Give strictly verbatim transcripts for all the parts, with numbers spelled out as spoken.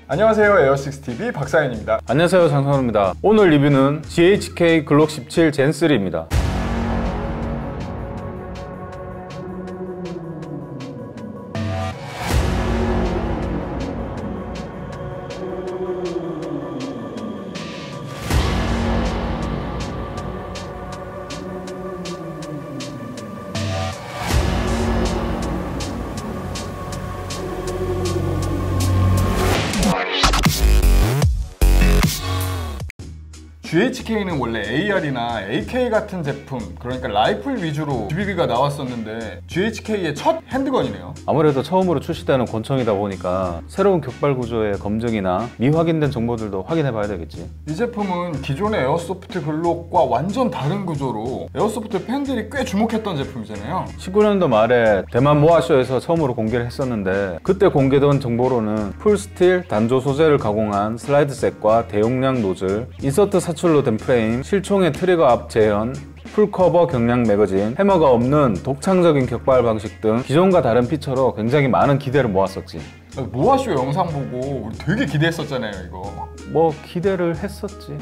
안녕하세요, 에어식스티비 박사연입니다. 안녕하세요, 장성호입니다. 오늘 리뷰는 지에이치케이 글록 십칠 젠 쓰리입니다. 지에이치케이는 원래 에이알이나 에이케이 같은 제품, 그러니까 라이플 위주로 지비비가 나왔었는데 지에이치케이의 첫 핸드건이네요. 아무래도 처음으로 출시되는 권총이다 보니까 새로운 격발 구조의 검증이나 미확인된 정보들도 확인해 봐야 되겠지. 이 제품은 기존의 에어소프트 글록과 완전 다른 구조로 에어소프트 팬들이 꽤 주목했던 제품이잖아요. 십구 년도 말에 대만 모아쇼에서 처음으로 공개를 했었는데, 그때 공개된 정보로는 풀스틸 단조 소재를 가공한 슬라이드 셋과 대용량 노즐, 인서트 사출로 된 프레임, 실총의 트리거 앞 재현, 풀커버 경량 매거진, 해머가 없는 독창적인 격발 방식 등 기존과 다른 피처로 굉장히 많은 기대를 모았었지. 모아쇼 영상 보고 우리 되게 기대했었잖아요, 이거. 뭐 기대를 했었지.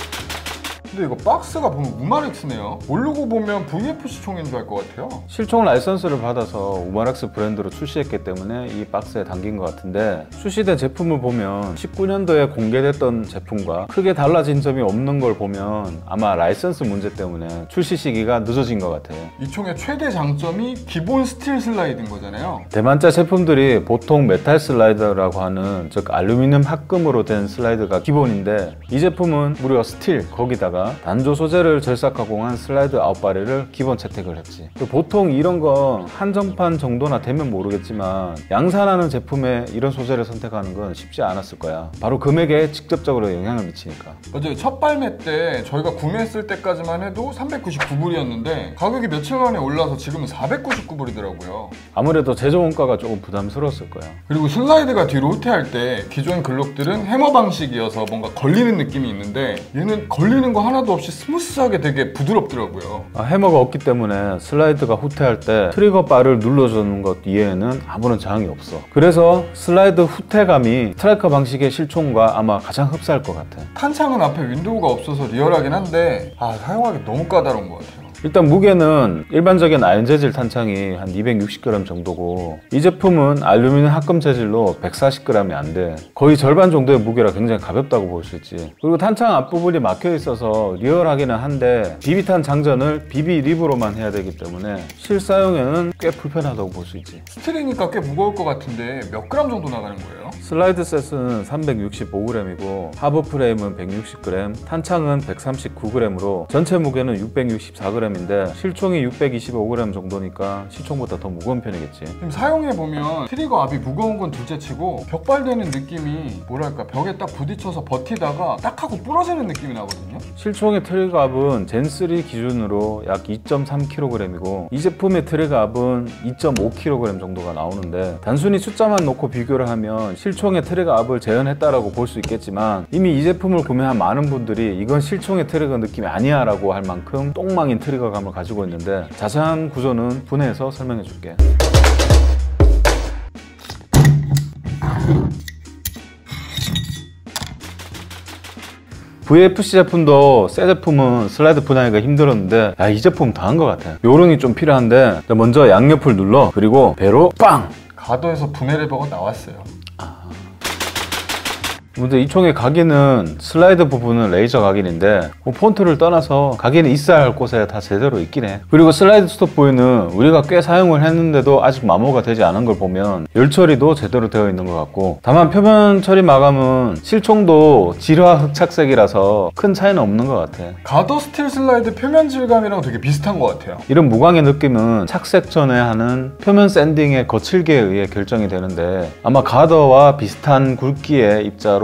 근데 이거 박스가 보면 우마렉스네요. 모르고 보면 브이에프씨 총인 줄 알 것 같아요. 실총 라이선스를 받아서 우마렉스 브랜드로 출시했기 때문에 이 박스에 담긴 것 같은데, 출시된 제품을 보면 십구 년도에 공개됐던 제품과 크게 달라진 점이 없는 걸 보면 아마 라이선스 문제 때문에 출시 시기가 늦어진 것 같아요. 이 총의 최대 장점이 기본 스틸 슬라이드인 거잖아요. 대만자 제품들이 보통 메탈 슬라이더라고 하는, 즉 알루미늄 합금으로 된 슬라이드가 기본인데, 이 제품은 무려 스틸, 거기다가 단조 소재를 절삭 가공한 슬라이드 아웃바리를 기본 채택을 했지. 보통 이런 건 한정판 정도나 되면 모르겠지만 양산하는 제품에 이런 소재를 선택하는 건 쉽지 않았을 거야. 바로 금액에 직접적으로 영향을 미치니까. 맞아요. 첫 발매 때 저희가 구매했을 때까지만 해도 삼백구십구 불이었는데 가격이 며칠 만에 올라서 지금은 사백구십구 불이더라고요. 아무래도 제조 원가가 조금 부담스러웠을 거야. 그리고 슬라이드가 뒤로 후퇴할 때 기존 글록들은 해머 방식이어서 뭔가 걸리는 느낌이 있는데, 얘는 걸리는 거 하나도 없이 스무스하게 되게 부드럽더라고요. 아, 해머가 없기 때문에 슬라이드가 후퇴할 때 트리거 바를 눌러주는 것 이외에는 아무런 저항이 없어. 그래서 슬라이드 후퇴감이 스트라이커 방식의 실총과 아마 가장 흡사할 것 같아. 탄창은 앞에 윈도우가 없어서 리얼하긴 한데 아, 사용하기 너무 까다로운 것 같아요. 일단 무게는 일반적인 아연 재질 탄창이 한 이백육십 그램 정도고, 이 제품은 알루미늄 합금 재질로 백사십 그램이 안 돼. 거의 절반 정도의 무게라 굉장히 가볍다고 볼 수 있지. 그리고 탄창 앞부분이 막혀 있어서 리얼하기는 한데 비비탄 장전을 비비 립으로만 해야 되기 때문에 실사용에는 꽤 불편하다고 볼 수 있지. 스틸이니까 꽤 무거울 것 같은데 몇 그램 정도 나가는 거예요? 슬라이드 셋은 삼백육십오 그램이고 하부 프레임은 백육십 그램, 탄창은 백삼십구 그램으로 전체 무게는 육백육십사 그램 인데 실총이 육백이십오 그램 정도니까 실총보다 더 무거운 편이겠지. 지금 사용해보면 트리거 앞이 무거운 건 둘째치고 격발되는 느낌이 뭐랄까, 벽에 딱 부딪혀서 버티다가 딱 하고 부러지는 느낌이 나거든요. 실총의 트리거 앞은 젠 쓰리 기준으로 약 이 점 삼 킬로그램이고 이 제품의 트리거 앞은 이 점 오 킬로그램 정도가 나오는데, 단순히 숫자만 놓고 비교를 하면 실총의 트리거 앞을 재현했다라고 볼 수 있겠지만, 이미 이 제품을 구매한 많은 분들이 이건 실총의 트리거 느낌이 아니야 라고 할 만큼 똥망인 트리거 감을 가지고 있는데, 자세한 구조는 분해해서 설명해 줄게. 브이에프씨 제품도 새 제품은 슬라이드 분해하기가 힘들었는데, 야, 이 제품 더 한 것 같아. 요령이 좀 필요한데, 먼저 양옆을 눌러, 그리고 배로 빵! 가더에서 분해 레버가 나왔어요. 근데 이 총의 각인은 슬라이드 부분은 레이저 각인인데 뭐 폰트를 떠나서 각인이 있어야 할 곳에 다 제대로 있긴 해. 그리고 슬라이드 스톱 부위는 우리가 꽤 사용을 했는데도 아직 마모가 되지 않은 걸 보면 열 처리도 제대로 되어 있는 것 같고, 다만 표면 처리 마감은 실총도 질화 흑착색이라서 큰 차이는 없는 것 같아. 가더 스틸 슬라이드 표면 질감이랑 되게 비슷한 것 같아요. 이런 무광의 느낌은 착색 전에 하는 표면 샌딩의 거칠기에 의해 결정이 되는데, 아마 가더와 비슷한 굵기의 입자로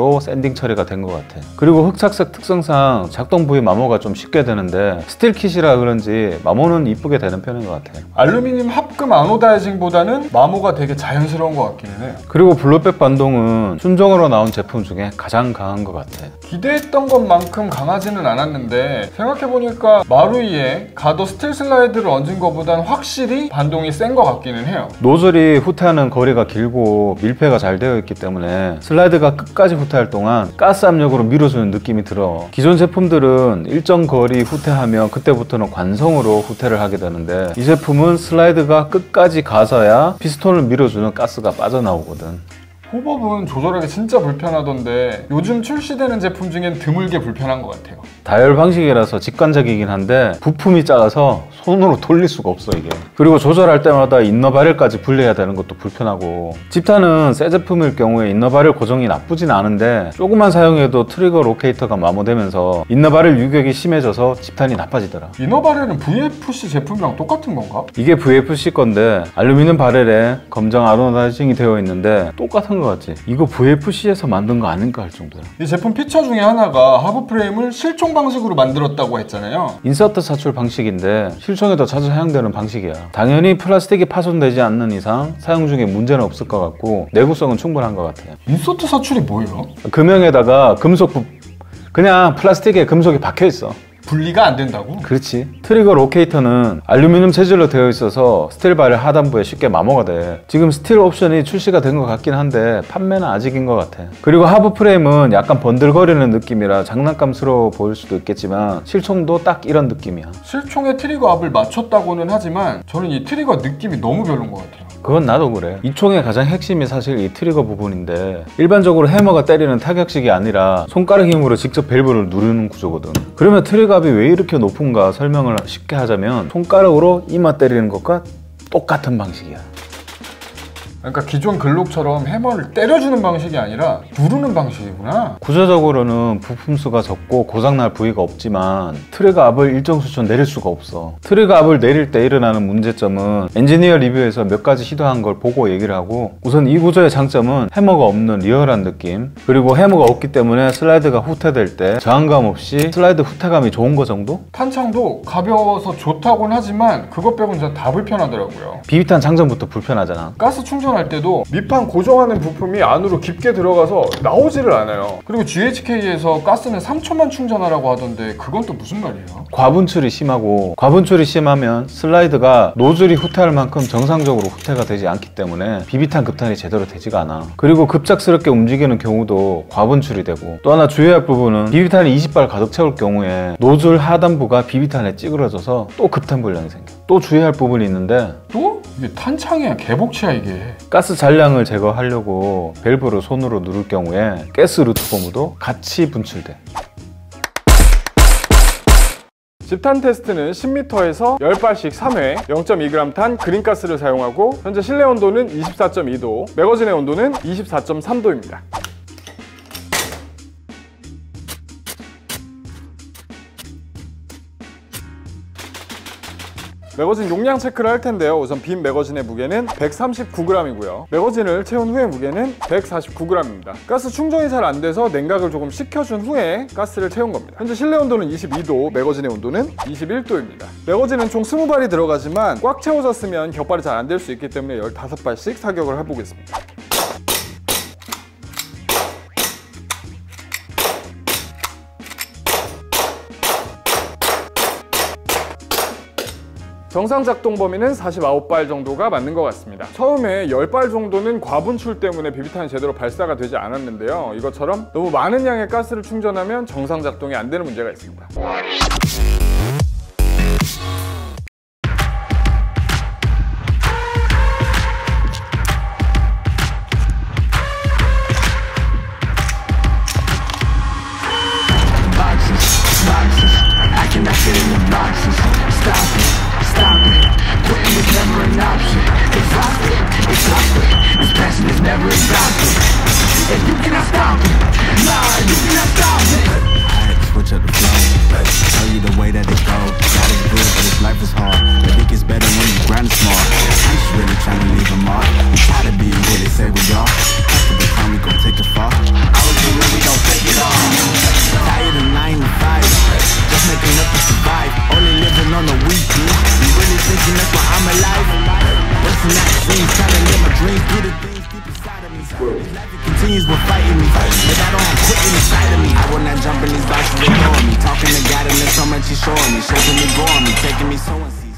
마모로 샌딩 처리가 된 것 같아. 그리고 흑착색 특성상 작동 부위 마모가 좀 쉽게 되는데 스틸 킷이라 그런지 마모는 이쁘게 되는 편인 것 같아. 알루미늄 합금 아노다이징보다는 마모가 되게 자연스러운 것 같기는 해요. 그리고 블루백 반동은 순정으로 나온 제품 중에 가장 강한 것 같아. 기대했던 것만큼 강하지는 않았는데 생각해보니까 마루이에 가더 스틸 슬라이드를 얹은 것보단 확실히 반동이 센 것 같기는 해요. 노즐이 후퇴하는 거리가 길고 밀폐가 잘 되어 있기 때문에 슬라이드가 끝까지 후퇴할 동안 가스 압력으로 밀어주는 느낌이 들어. 기존 제품들은 일정 거리 후퇴하면 그때부터는 관성으로 후퇴를 하게 되는데 이 제품은 슬라이드가 끝까지 가서야 피스톤을 밀어주는 가스가 빠져나오거든. 호법은 조절하기 진짜 불편하던데 요즘 출시되는 제품 중엔 드물게 불편한 것 같아요. 다이얼 방식이라서 직관적이긴 한데 부품이 작아서 손으로 돌릴 수가 없어 이게. 그리고 조절할 때마다 인너 바렐까지 분리해야 되는 것도 불편하고. 집탄은 새 제품일 경우에 인너 바렐 고정이 나쁘진 않은데 조금만 사용해도 트리거 로케이터가 마모되면서 인너 바렐 유격이 심해져서 집탄이 나빠지더라. 인너 바렐은 브이에프씨 제품이랑 똑같은 건가? 이게 브이에프씨 건데 알루미늄 바렐에 검정 아노다이징이 되어 있는데 똑같은 것 같지? 이거 브이에프씨에서 만든 거 아닌가 할 정도야. 이 제품 피처 중에 하나가 하부 프레임을 실총 방식으로 만들었다고 했잖아요. 인서트 사출 방식인데 실총에도 자주 사용되는 방식이야. 당연히 플라스틱이 파손되지 않는 이상 사용 중에 문제는 없을 것 같고 내구성은 충분한 것 같아요. 인서트 사출이 뭐예요? 금형에다가 금속 부... 그냥 플라스틱에 금속이 박혀 있어. 분리가 안 된다고? 그렇지. 트리거 로케이터는 알루미늄 재질로 되어 있어서 스틸 바렐 하단부에 쉽게 마모가 돼. 지금 스틸 옵션이 출시가 된 것 같긴 한데 판매는 아직인 것 같아. 그리고 하부 프레임은 약간 번들거리는 느낌이라 장난감스러워 보일 수도 있겠지만 실총도 딱 이런 느낌이야. 실총의 트리거 압을 맞췄다고는 하지만 저는 이 트리거 느낌이 너무 별로인 것 같아요. 그건 나도 그래. 이 총의 가장 핵심이 사실 이 트리거 부분인데 일반적으로 해머가 때리는 타격식이 아니라 손가락 힘으로 직접 밸브를 누르는 구조거든. 그러면 트리거 압이 왜 이렇게 높은가 설명을 쉽게 하자면 손가락으로 이마 때리는 것과 똑같은 방식이야. 그러니까 기존 글록처럼 해머를 때려주는 방식이 아니라 누르는 방식이구나. 구조적으로는 부품 수가 적고 고장날 부위가 없지만 트리거 압을 일정 수준 내릴 수가 없어. 트리거 압을 내릴 때 일어나는 문제점은 엔지니어 리뷰에서 몇 가지 시도한 걸 보고 얘기를 하고, 우선 이 구조의 장점은 해머가 없는 리얼한 느낌, 그리고 해머가 없기 때문에 슬라이드가 후퇴될 때 저항감 없이 슬라이드 후퇴감이 좋은 거 정도? 탄창도 가벼워서 좋다곤 하지만 그것 빼고는 진짜 다 불편하더라고요. 비비탄 장전부터 불편하잖아. 가스 충전 할 때도 밑판 고정하는 부품이 안으로 깊게 들어가서 나오지를 않아요. 그리고 지에이치케이에서 가스는 삼 초만 충전하라고 하던데 그건 또 무슨 말이에요? 과분출이 심하고, 과분출이 심하면 슬라이드가 노즐이 후퇴할 만큼 정상적으로 후퇴가 되지 않기 때문에 비비탄 급탄이 제대로 되지가 않아. 그리고 급작스럽게 움직이는 경우도 과분출이 되고, 또 하나 주의할 부분은 비비탄이 이십 발 가득 채울 경우에 노즐 하단부가 비비탄에 찌그러져서 또 급탄 불량이 생겨. 또 주의할 부분이 있는데, 또? 이게 탄창이야 개복치야 이게. 가스 잔량을 제거하려고 밸브를 손으로 누를 경우에 가스 루트폼도 같이 분출돼. 집탄 테스트는 십 미터에서 십 발씩 삼 회 영 점 이 그램 탄 그린가스를 사용하고, 현재 실내 온도는 이십사 점 이 도, 매거진의 온도는 이십사 점 삼 도입니다. 매거진 용량 체크를 할 텐데요. 우선 빈 매거진의 무게는 백삼십구 그램이고요. 매거진을 채운 후의 무게는 백사십구 그램입니다. 가스 충전이 잘 안 돼서 냉각을 조금 식혀준 후에 가스를 채운 겁니다. 현재 실내 온도는 이십이 도, 매거진의 온도는 이십일 도입니다. 매거진은 총 이십 발이 들어가지만 꽉 채워졌으면 격발이 잘 안 될 수 있기 때문에 십오 발씩 사격을 해보겠습니다. 정상 작동 범위는 사십구 발 정도가 맞는 것 같습니다. 처음에 십 발 정도는 과분출 때문에 비비탄이 제대로 발사가 되지 않았는데요. 이것처럼 너무 많은 양의 가스를 충전하면 정상 작동이 안 되는 문제가 있습니다. Say we are, after the time we gon' take it far. I was really much you showing me, shaping me, growing me, taking me so unseen.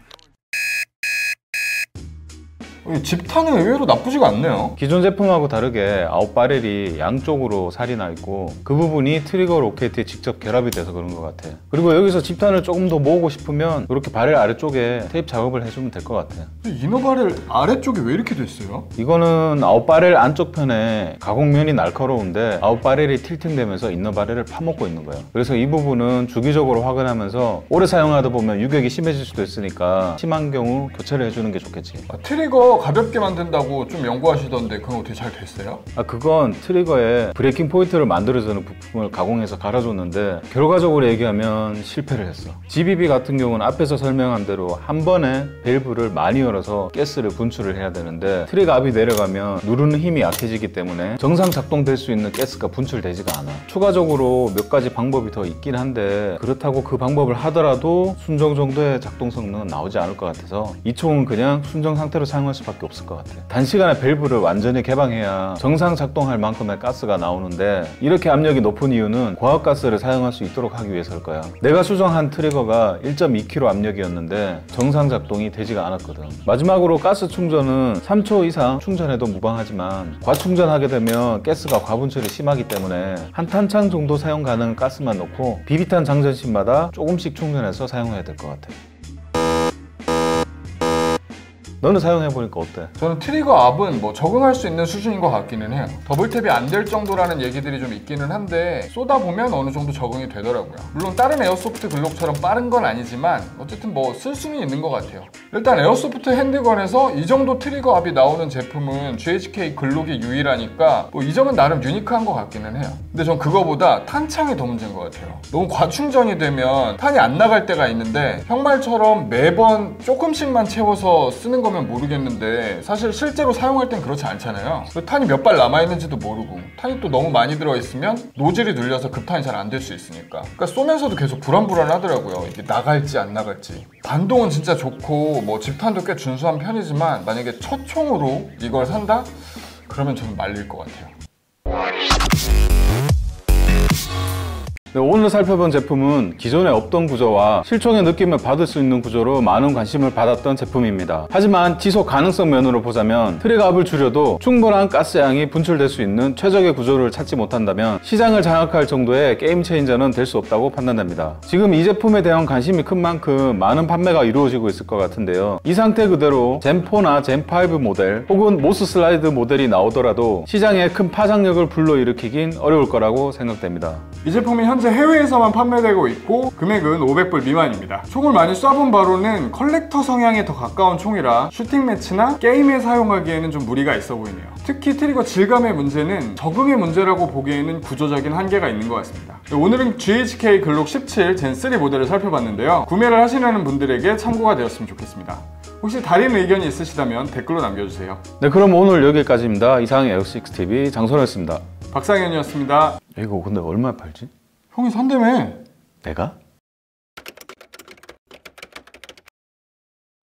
집탄은 의외로 나쁘지가 않네요. 기존 제품하고 다르게 아웃바렐이 양쪽으로 살이 나 있고 그 부분이 트리거 로켓에 직접 결합이 돼서 그런 것 같아. 그리고 여기서 집탄을 조금 더 모으고 싶으면 이렇게 바렐 아래쪽에 테이프 작업을 해주면 될 것 같아. 이너 바렐 아래쪽에 왜 이렇게 됐어요? 이거는 아웃바렐 안쪽 편에 가공면이 날카로운데 아웃바렐이 틸팅되면서 이너 바렐을 파먹고 있는 거예요. 그래서 이 부분은 주기적으로 확인하면서 오래 사용하다 보면 유격이 심해질 수도 있으니까 심한 경우 교체를 해주는 게 좋겠지. 아, 트리거 가볍게 만든다고 좀 연구하시던데 그건 어떻게 잘 됐어요? 아 그건 트리거에 브레이킹 포인트를 만들어주는 부품을 가공해서 갈아줬는데 결과적으로 얘기하면 실패를 했어. 지비비 같은 경우는 앞에서 설명한 대로 한 번에 밸브를 많이 열어서 가스를 분출을 해야 되는데 트리거 압이 내려가면 누르는 힘이 약해지기 때문에 정상 작동될 수 있는 가스가 분출되지가 않아. 추가적으로 몇 가지 방법이 더 있긴 한데 그렇다고 그 방법을 하더라도 순정 정도의 작동 성능은 나오지 않을 것 같아서 이 총은 그냥 순정 상태로 사용할 수 밖에 없을 것 같아요. 단시간에 밸브를 완전히 개방해야 정상 작동할 만큼의 가스가 나오는데 이렇게 압력이 높은 이유는 고압가스를 사용할 수 있도록 하기 위해서일 거야. 내가 수정한 트리거가 일 점 이 킬로그램 압력이었는데 정상 작동이 되지가 않았거든. 마지막으로 가스 충전은 삼 초 이상 충전해도 무방하지만 과충전하게 되면 가스가 과분출이 심하기 때문에 한 탄창 정도 사용 가능한 가스만 넣고 비비탄 장전시마다 조금씩 충전해서 사용해야 될 것 같아. 너는 사용해보니까 어때? 저는 트리거 압은 뭐 적응할 수 있는 수준인 것 같기는 해요. 더블탭이 안 될 정도라는 얘기들이 좀 있기는 한데 쏟아보면 어느 정도 적응이 되더라고요. 물론 다른 에어소프트 글록처럼 빠른 건 아니지만 어쨌든 뭐 쓸 수는 있는 것 같아요. 일단 에어소프트 핸드건에서 이 정도 트리거 압이 나오는 제품은 지에이치케이 글록이 유일하니까 뭐 이 점은 나름 유니크한 것 같기는 해요. 근데 전 그거보다 탄창이 더 문제인 것 같아요. 너무 과충전이 되면 탄이 안 나갈 때가 있는데 형 말처럼 매번 조금씩만 채워서 쓰는 거면 모르겠는데 사실 실제로 사용할 땐 그렇지 않잖아요. 탄이 몇 발 남아있는지도 모르고 탄이 또 너무 많이 들어있으면 노즐이 눌려서 급탄이 잘 안 될 수 있으니까 그러니까 쏘면서도 계속 불안불안하더라고요. 이게 나갈지 안 나갈지. 반동은 진짜 좋고 뭐 집탄도 꽤 준수한 편이지만 만약에 첫 총으로 이걸 산다? 그러면 저는 말릴 것 같아요. 네, 오늘 살펴본 제품은 기존에 없던 구조와 실총의 느낌을 받을 수 있는 구조로 많은 관심을 받았던 제품입니다. 하지만 지속 가능성 면으로 보자면 트리거 압을 줄여도 충분한 가스양이 분출될 수 있는 최적의 구조를 찾지 못한다면 시장을 장악할 정도의 게임 체인저는 될 수 없다고 판단됩니다. 지금 이 제품에 대한 관심이 큰 만큼 많은 판매가 이루어지고 있을 것 같은데요. 이 상태 그대로 젠 포나 젠 파이브 모델 혹은 모스 슬라이드 모델이 나오더라도 시장에 큰 파장력을 불러일으키긴 어려울 거라고 생각됩니다. 이 제품이 현재 해외에서만 판매되고 있고 금액은 오백 불 미만입니다. 총을 많이 쏴본 바로는 컬렉터 성향에 더 가까운 총이라 슈팅 매치나 게임에 사용하기에는 좀 무리가 있어 보이네요. 특히 트리거 질감의 문제는 적응의 문제라고 보기에는 구조적인 한계가 있는 것 같습니다. 오늘은 지에이치케이 글록 십칠 젠 쓰리 모델을 살펴봤는데요. 구매를 하시려는 분들에게 참고가 되었으면 좋겠습니다. 혹시 다른 의견이 있으시다면 댓글로 남겨주세요. 네, 그럼 오늘 여기까지입니다. 이상 에어식스 티비 장선호였습니다. 박상현이었습니다. 이거 근데 얼마에 팔지? 형이 산다며. 내가?